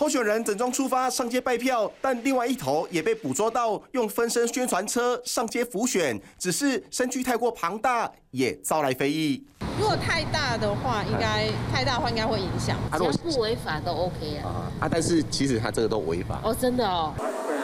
候选人整装出发上街拜票，但另外一头也被捕捉到用分身宣传车上街辅选，只是身躯太过庞大，也招来非议。 如果太大的话，应该会影响。 只要不违法都 OK 啊。 但是其实他这个都违法。 哦，真的哦。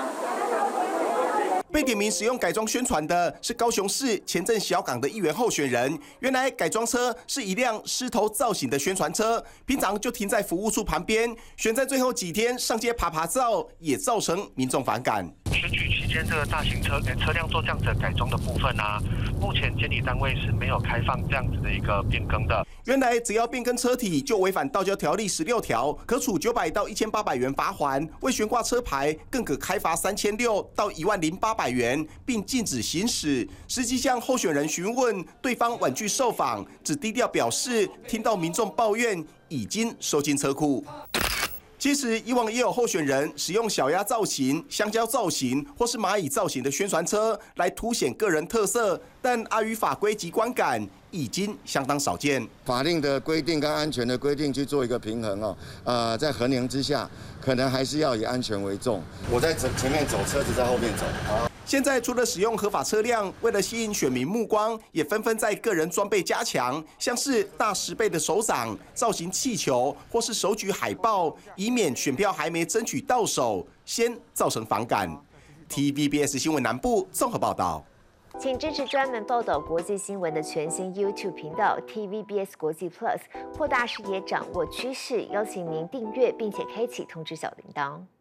被点名使用改装宣传的是高雄市前镇小港的议员候选人。原来改装车是一辆狮头造型的宣传车，平常就停在服务处旁边，选在最后几天上街爬照，也造成民众反感。 选举期间，这个大型车辆做这样子的改装的部分啊，目前监理单位是没有开放这样子的一个变更的。 原来只要变更车体就违反道交条例16条，可处900到1800元罚锾；未悬挂车牌更可开罚3600到10800元，并禁止行驶。司机向候选人询问，对方婉拒受访，只低调表示听到民众抱怨，已经收进车库。其实以往也有候选人使用小鸭造型、香蕉造型或是蚂蚁造型的宣传车来凸显个人特色，但碍于法规及观感，已经相当少见。 法令的规定跟安全的规定去做一个平衡哦，在衡量之下，可能还是要以安全为重。我在前面走，车子在后面走。 现在除了使用合法车辆，为了吸引选民目光，也纷纷在个人装备加强，像是大10倍的手掌、造型气球或是手举海报，以免选票还没争取到手，先造成反感。TVBS 新闻南部综合报道。 请支持专门报道国际新闻的全新 YouTube 频道 TVBS 国际 Plus， 扩大视野，掌握趋势。邀请您订阅并且开启通知小铃铛。